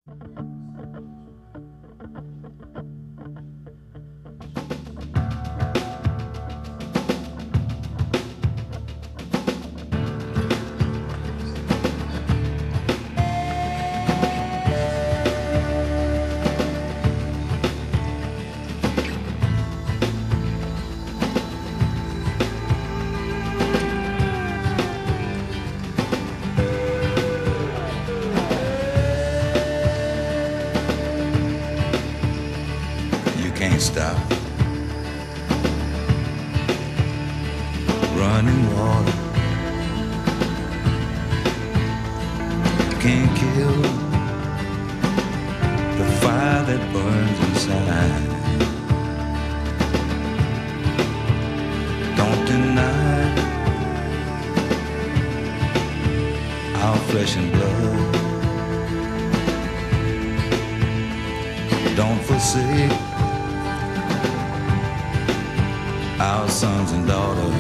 Can't stop running water. Can't kill the fire that burns inside. Don't deny our flesh and blood. Don't forsake our sons and daughters.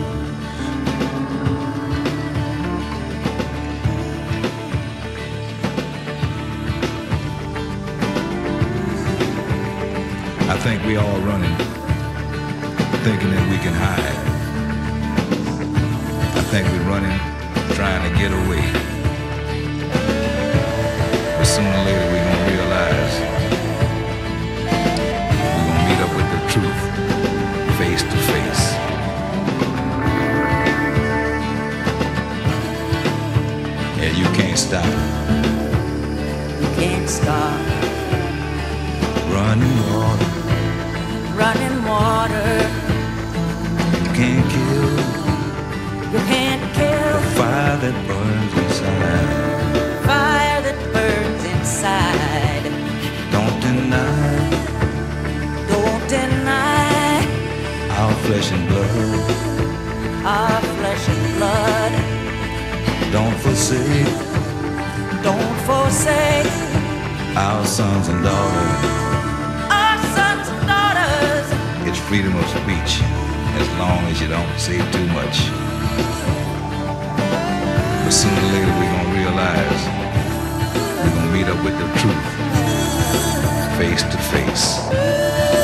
I think we all running, thinking that we can hide. I think we're running, trying to get away. But sooner or later we're gonna realize we're gonna meet up with the truth, face to face. Yeah, you can't stop. You can't stop Running water. running water. You can't kill You can't kill the fire that burns inside. fire that burns inside. Don't deny Don't deny our flesh and blood. our flesh and blood. Don't forsake Don't forsake our sons and daughters. our sons and daughters. It's freedom of speech, as long as you don't say too much. But sooner or later we're gonna realize we're gonna meet up with the truth, face to face.